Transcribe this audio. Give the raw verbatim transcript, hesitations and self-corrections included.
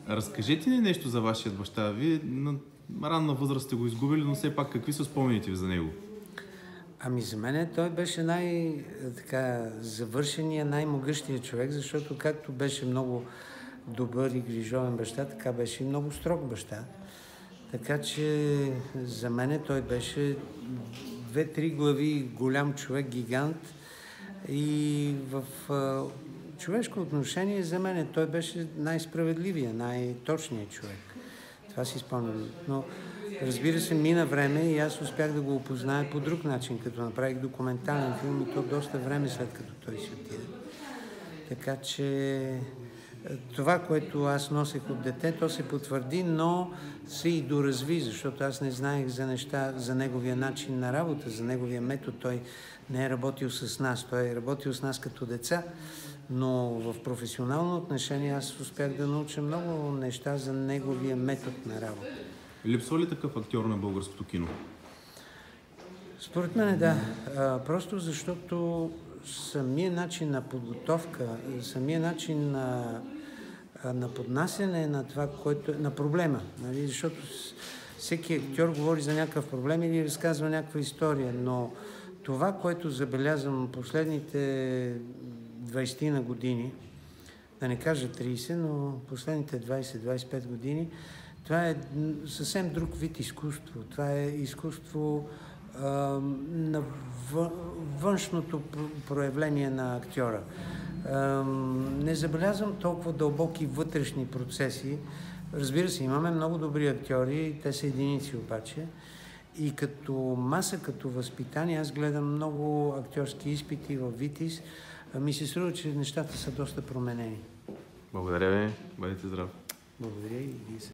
Разкажете ни нещо за вашия баща. Вие на ранна възраст сте го изгубили, но все пак какви са спомените ви за него? Ами за мен той беше най-завършения, най-могъщия човек, защото както беше много добър и грижовен баща, така беше и много строг баща. Така че за мен той беше две-три глави голям човек, гигант, и в а, човешко отношение за мен той беше най-справедливия, най-точният човек. Това си спомням. Но разбира се, мина време и аз успях да го опозная по друг начин, като направих документален филм, и то доста време след като той си отиде. Така че това, което аз носех от дете, то се потвърди, но се и доразви, защото аз не знаех за неща, за неговия начин на работа, за неговия метод. Той не е работил с нас, той е работил с нас като деца, но в професионално отношение аз успях да науча много неща за неговия метод на работа. Липсва ли такъв актьор на българското кино? Според мен да. А, просто защото самия начин на подготовка, самия начин на, на поднасяне на това, което е на проблема. Нали? Защото всеки актьор говори за някакъв проблем или разказва някаква история, но това, което забелязвам последните двайсет на години, да не кажа трийсет, но последните двайсет-двайсет и пет години, това е съвсем друг вид изкуство. Това е изкуство а, на външното проявление на актьора. А, не забелязвам толкова дълбоки вътрешни процеси. Разбира се, имаме много добри актьори, те са единици обаче. И като маса, като възпитание, аз гледам много актьорски изпити в Витис. Ми се струва, че нещата са доста променени. Благодаря ви. Бъдете здрав. Благодаря и вие.